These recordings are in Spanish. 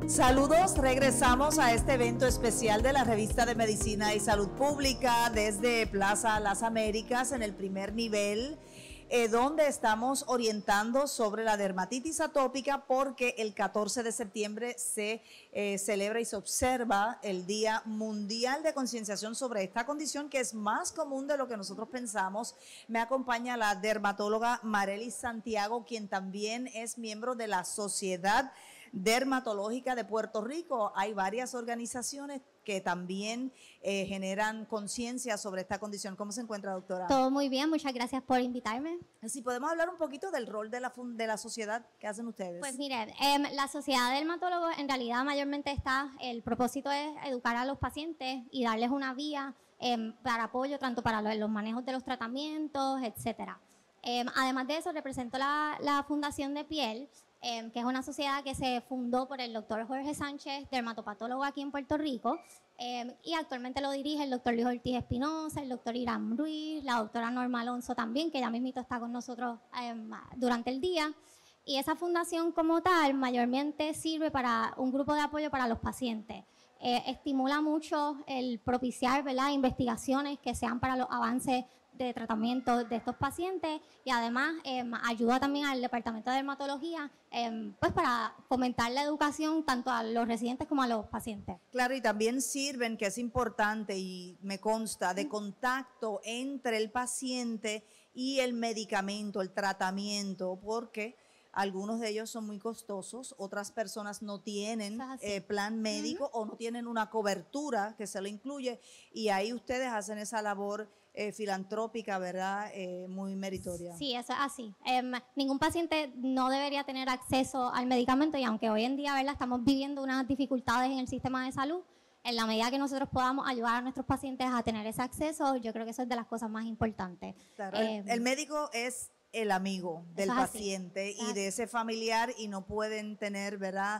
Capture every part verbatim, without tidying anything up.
Saludos, regresamos a este evento especial de la Revista de Medicina y Salud Pública desde Plaza Las Américas en el primer nivel, eh, donde estamos orientando sobre la dermatitis atópica porque el catorce de septiembre se eh, celebra y se observa el Día Mundial de Concienciación sobre esta condición que es más común de lo que nosotros pensamos. Me acompaña la dermatóloga Marelis Santiago, quien también es miembro de la Sociedad Dermatológica de Puerto Rico. Hay varias organizaciones que también eh, generan conciencia sobre esta condición. ¿Cómo se encuentra, doctora? Todo muy bien, muchas gracias por invitarme. Si podemos hablar un poquito del rol de la, de la sociedad que hacen ustedes. Pues mire, eh, la Sociedad de Dermatólogos en realidad mayormente está, el propósito es educar a los pacientes y darles una vía eh, para apoyo tanto para los, los manejos de los tratamientos, etcétera. Eh, además de eso, represento la, la Fundación de Piel, Eh, que es una sociedad que se fundó por el doctor Jorge Sánchez, dermatopatólogo aquí en Puerto Rico, eh, y actualmente lo dirige el doctor Luis Ortiz Espinosa, el doctor Irán Ruiz, la doctora Norma Alonso también, que ya mismito está con nosotros eh, durante el día. Y esa fundación como tal mayormente sirve para un grupo de apoyo para los pacientes. Eh, estimula mucho el propiciar, ¿verdad?, investigaciones que sean para los avances de tratamiento de estos pacientes y además eh, ayuda también al Departamento de Dermatología eh, pues para fomentar la educación tanto a los residentes como a los pacientes. Claro, y también sirven, que es importante y me consta, de contacto entre el paciente y el medicamento, el tratamiento, porque algunos de ellos son muy costosos, otras personas no tienen eh, plan médico uh-huh. o no tienen una cobertura que se lo incluye y ahí ustedes hacen esa labor eh, filantrópica, ¿verdad? Eh, muy meritoria. Sí, eso es así. Eh, ningún paciente no debería tener acceso al medicamento y aunque hoy en día, ¿verdad?, estamos viviendo unas dificultades en el sistema de salud, en la medida que nosotros podamos ayudar a nuestros pacientes a tener ese acceso, yo creo que eso es de las cosas más importantes. Claro, eh, el, el médico es el amigo del paciente y de ese familiar y no pueden tener, ¿verdad?,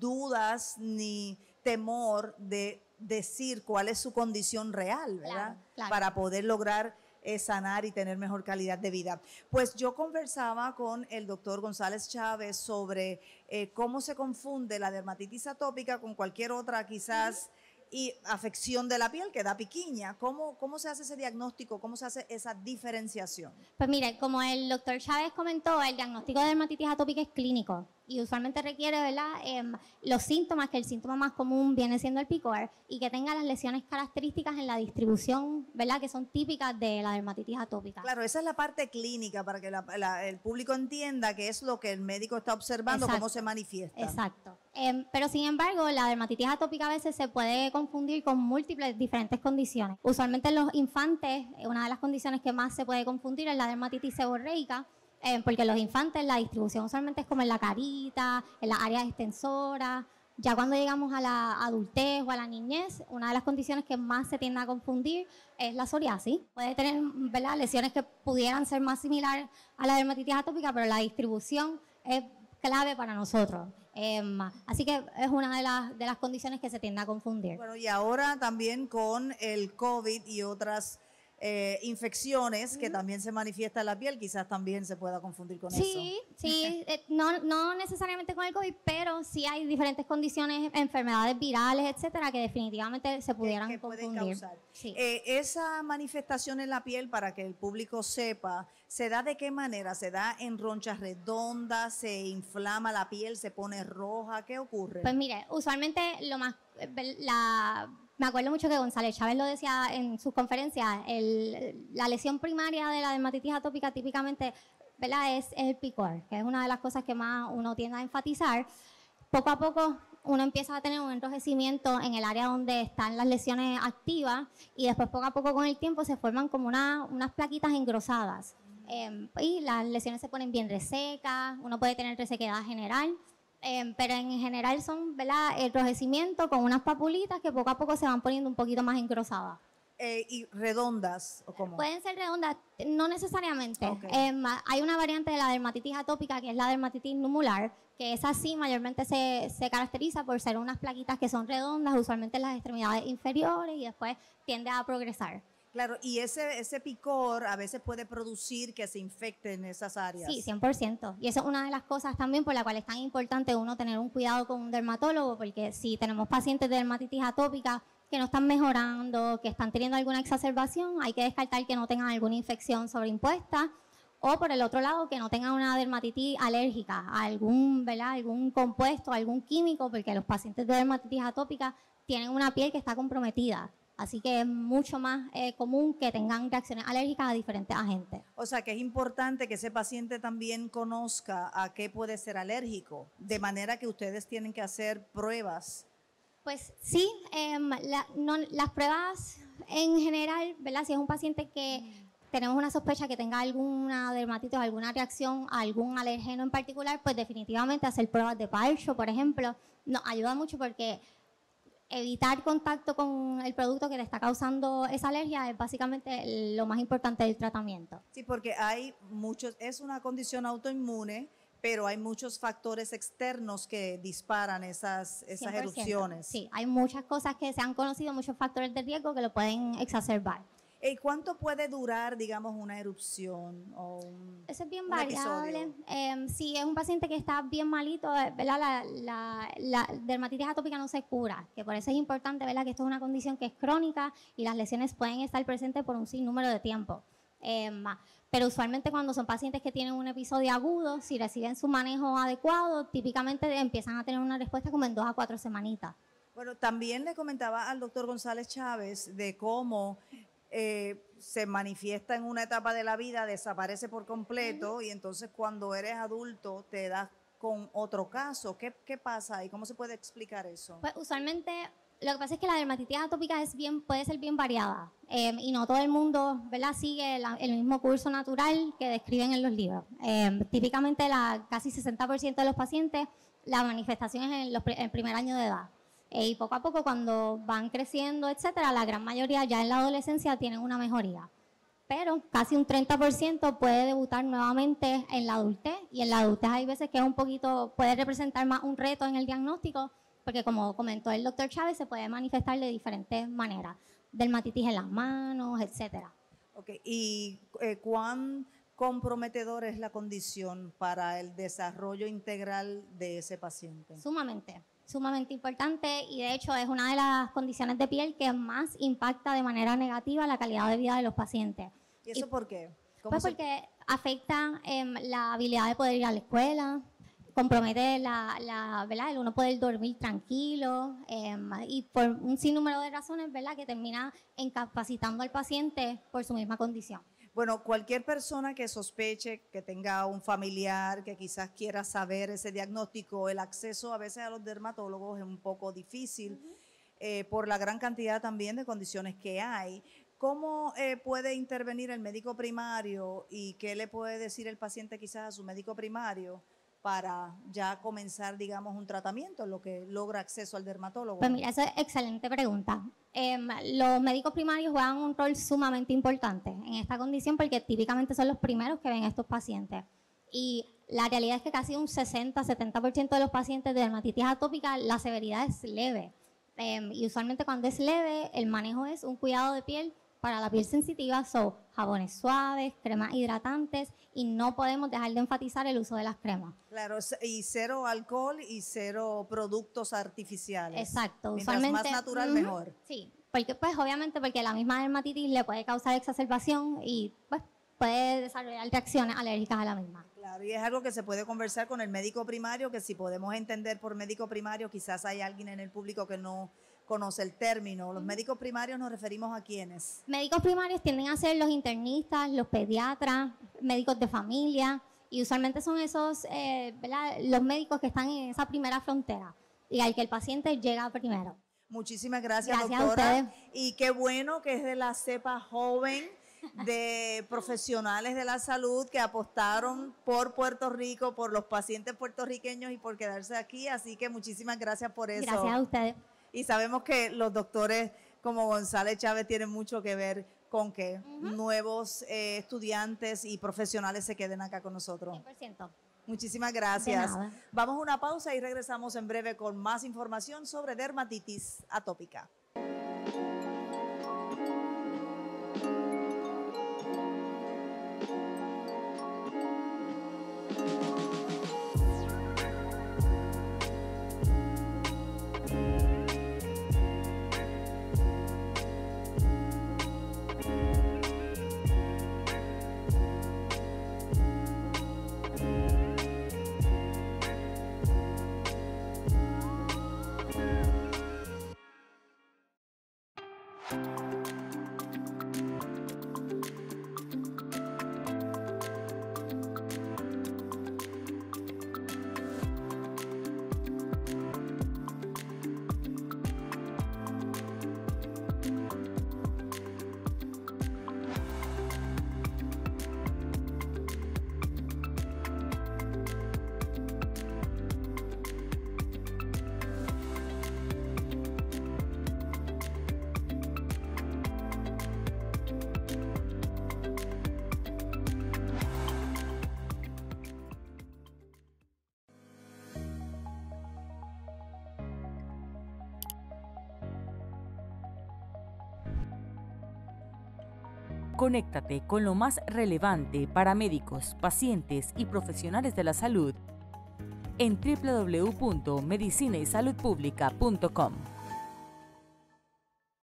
dudas ni temor de decir cuál es su condición real, ¿verdad?, claro, claro. para poder lograr eh, sanar y tener mejor calidad de vida. Pues yo conversaba con el doctor González Chávez sobre eh, cómo se confunde la dermatitis atópica con cualquier otra quizás uh-huh. y afección de la piel que da piquiña. ¿Cómo, ¿Cómo se hace ese diagnóstico? ¿Cómo se hace esa diferenciación? Pues mire, como el doctor Chávez comentó, el diagnóstico de dermatitis atópica es clínico y usualmente requiere, ¿verdad?, eh, los síntomas, que el síntoma más común viene siendo el picor y que tenga las lesiones características en la distribución, ¿verdad?, que son típicas de la dermatitis atópica. Claro, esa es la parte clínica para que la, la, el público entienda qué es lo que el médico está observando, exacto, cómo se manifiesta. Exacto. Eh, pero sin embargo, la dermatitis atópica a veces se puede confundir con múltiples diferentes condiciones. Usualmente en los infantes, una de las condiciones que más se puede confundir es la dermatitis seborreica, eh, porque en los infantes la distribución usualmente es como en la carita, en las áreas extensoras. Ya cuando llegamos a la adultez o a la niñez, una de las condiciones que más se tiende a confundir es la psoriasis. Puede tener, ¿verdad?, lesiones que pudieran ser más similares a la dermatitis atópica, pero la distribución es clave para nosotros. Eh, así que es una de las, de las condiciones que se tiende a confundir. Bueno, y ahora también con el COVID y otras eh, infecciones que uh-huh. también se manifiesta en la piel, quizás también se pueda confundir con sí, eso. Sí, sí, eh, no, no necesariamente con el COVID, pero sí hay diferentes condiciones, enfermedades virales, etcétera, que definitivamente se pudieran que, que confundir. Pueden causar. Sí. Eh, esa manifestación en la piel, para que el público sepa, ¿se da de qué manera? ¿Se da en ronchas redondas? ¿Se inflama la piel? ¿Se pone roja? ¿Qué ocurre? Pues mire, usualmente lo más, la, me acuerdo mucho que González Chávez lo decía en sus conferencias, el, la lesión primaria de la dermatitis atópica típicamente, ¿verdad?, es, es el picor, que es una de las cosas que más uno tiende a enfatizar. Poco a poco uno empieza a tener un enrojecimiento en el área donde están las lesiones activas y después poco a poco con el tiempo se forman como una, unas plaquitas engrosadas. Eh, y las lesiones se ponen bien resecas, uno puede tener resequedad general, eh, pero en general son, ¿verdad?, enrojecimiento con unas papulitas que poco a poco se van poniendo un poquito más engrosadas. Eh, ¿Y redondas o cómo? Pueden ser redondas, no necesariamente. Okay. Eh, hay una variante de la dermatitis atópica que es la dermatitis numular, que es así, mayormente se, se caracteriza por ser unas plaquitas que son redondas, usualmente en las extremidades inferiores y después tiende a progresar. Claro, y ese, ese picor a veces puede producir que se infecten esas áreas. Sí, cien por ciento. Y eso es una de las cosas también por la cual es tan importante uno tener un cuidado con un dermatólogo, porque si tenemos pacientes de dermatitis atópica que no están mejorando, que están teniendo alguna exacerbación, hay que descartar que no tengan alguna infección sobreimpuesta, o por el otro lado, que no tengan una dermatitis alérgica a algún, ¿verdad? algún compuesto, algún químico, porque los pacientes de dermatitis atópica tienen una piel que está comprometida. Así que es mucho más eh, común que tengan reacciones alérgicas a diferentes agentes. O sea que es importante que ese paciente también conozca a qué puede ser alérgico, de manera que ustedes tienen que hacer pruebas. Pues sí, eh, la, no, las pruebas en general, ¿verdad? Si es un paciente que tenemos una sospecha que tenga alguna dermatitis o alguna reacción a algún alérgeno en particular, pues definitivamente hacer pruebas de parcho, por ejemplo, nos ayuda mucho porque evitar contacto con el producto que le está causando esa alergia es básicamente lo más importante del tratamiento. Sí, porque hay muchos, es una condición autoinmune, pero hay muchos factores externos que disparan esas, esas cien por ciento. Erupciones. Sí, hay muchas cosas que se han conocido, muchos factores de riesgo que lo pueden exacerbar. ¿Y cuánto puede durar, digamos, una erupción o un Eso es bien un variable. Eh, si es un paciente que está bien malito, ¿verdad? La, la, la dermatitis atópica no se cura, que por eso es importante, ¿verdad? Que esto es una condición que es crónica y las lesiones pueden estar presentes por un sinnúmero de tiempo. Eh, pero usualmente cuando son pacientes que tienen un episodio agudo, si reciben su manejo adecuado, típicamente empiezan a tener una respuesta como en dos a cuatro semanitas. Bueno, también le comentaba al doctor González Chávez de cómo Eh, se manifiesta en una etapa de la vida, desaparece por completo, uh-huh. y entonces cuando eres adulto te das con otro caso. ¿Qué, qué pasa ahí? ¿Cómo se puede explicar eso? Pues usualmente lo que pasa es que la dermatitis atópica es bien, puede ser bien variada eh, y no todo el mundo, ¿verdad? Sigue la, el mismo curso natural que describen en los libros. Eh, típicamente la, casi sesenta por ciento de los pacientes la manifestación es en, los, en el primer año de edad. Y poco a poco, cuando van creciendo, etcétera, la gran mayoría ya en la adolescencia tienen una mejoría. Pero casi un treinta por ciento puede debutar nuevamente en la adultez. Y en la adultez hay veces que es un poquito, puede representar más un reto en el diagnóstico, porque como comentó el doctor Chávez, se puede manifestar de diferentes maneras. Dermatitis en las manos, etcétera. Ok, ¿y eh, cuán comprometedor es la condición para el desarrollo integral de ese paciente? Sumamente. Sumamente importante y de hecho es una de las condiciones de piel que más impacta de manera negativa la calidad de vida de los pacientes. ¿Y eso y, por qué? Pues se... porque afecta eh, la habilidad de poder ir a la escuela, compromete la, la, ¿verdad? el uno poder dormir tranquilo eh, y por un sinnúmero de razones, ¿verdad? Que termina incapacitando al paciente por su misma condición. Bueno, cualquier persona que sospeche que tenga un familiar que quizás quiera saber ese diagnóstico, el acceso a veces a los dermatólogos es un poco difícil uh-huh. eh, por la gran cantidad también de condiciones que hay. ¿Cómo eh, puede intervenir el médico primario y qué le puede decir el paciente quizás a su médico primario para ya comenzar, digamos, un tratamiento en lo que logra acceso al dermatólogo? Pues mira, esa es excelente pregunta. Eh, los médicos primarios juegan un rol sumamente importante en esta condición porque típicamente son los primeros que ven a estos pacientes. Y la realidad es que casi un sesenta a setenta por ciento de los pacientes de dermatitis atópica, la severidad es leve. Eh, y usualmente cuando es leve, el manejo es un cuidado de piel para la piel sensitiva, son jabones suaves, cremas hidratantes y no podemos dejar de enfatizar el uso de las cremas. Claro, y cero alcohol y cero productos artificiales. Exacto. Mientras usualmente, más natural, uh-huh, mejor. Sí, porque pues obviamente porque la misma dermatitis le puede causar exacerbación y pues puede desarrollar reacciones alérgicas a la misma. Claro, y es algo que se puede conversar con el médico primario, que si podemos entender por médico primario, quizás hay alguien en el público que no conoce el término. Los uh-huh. médicos primarios nos referimos a quiénes. Médicos primarios tienden a ser los internistas, los pediatras, médicos de familia y usualmente son esos, eh, ¿verdad? Los médicos que están en esa primera frontera y al que el paciente llega primero. Muchísimas gracias, gracias doctora. A ustedes. Y qué bueno que es de la cepa joven de profesionales de la salud que apostaron por Puerto Rico, por los pacientes puertorriqueños y por quedarse aquí. Así que muchísimas gracias por eso. Gracias a ustedes. Y sabemos que los doctores como González Chávez tienen mucho que ver con que uh-huh. nuevos eh, estudiantes y profesionales se queden acá con nosotros. cien por ciento. Muchísimas gracias. Vamos a una pausa y regresamos en breve con más información sobre dermatitis atópica. Conéctate con lo más relevante para médicos, pacientes y profesionales de la salud en doble u doble u doble u punto medicina y salud pública punto com.